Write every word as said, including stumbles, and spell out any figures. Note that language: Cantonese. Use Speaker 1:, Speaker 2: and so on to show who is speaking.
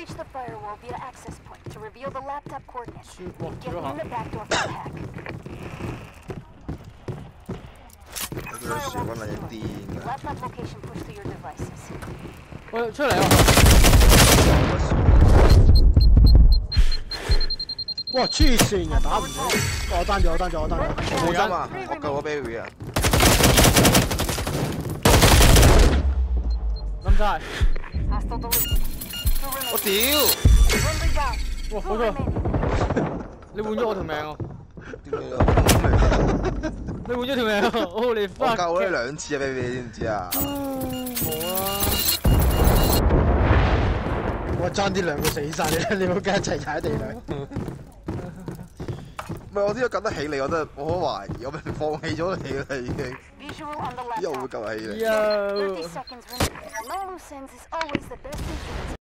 Speaker 1: breach the firewall via access point to reveal the laptop coordinates.
Speaker 2: 哇，
Speaker 1: Get
Speaker 2: 幾好
Speaker 1: in the back door for the hack.
Speaker 3: 我覺得樹溫係癲㗎。
Speaker 1: Laptop location pushed to your devices.
Speaker 2: 喂，出嚟啊！
Speaker 4: 哇，黐線嘅打唔到，我單咗，我單咗，我單咗。
Speaker 3: 冇針啊！我救咗 Barry 啊！
Speaker 2: 冧晒！
Speaker 1: Hostile deleted. Two
Speaker 3: 我
Speaker 1: remaining.
Speaker 3: 屌！
Speaker 1: Friendly down.
Speaker 2: 哇，
Speaker 1: Two
Speaker 2: 好咗！
Speaker 1: remaining.
Speaker 2: 你換咗我條命啊！
Speaker 3: 屌你啊！
Speaker 2: 你換咗條命啊！哦，你
Speaker 3: 我
Speaker 2: fuck！
Speaker 3: 救咗你兩次啊 ，Barry，你知唔知啊？
Speaker 2: 冇啊！
Speaker 4: 我爭啲兩個死晒你，你冇跟一齊踩地雷。
Speaker 3: 唔係我知道救得起你，我真係我好懷疑，我明明放棄咗你啦已經，
Speaker 1: Visual on the
Speaker 3: 之後會
Speaker 1: laptop.
Speaker 3: 救起你。
Speaker 2: Yo！
Speaker 1: thirty seconds remaining. No loose ends is always the best insurance.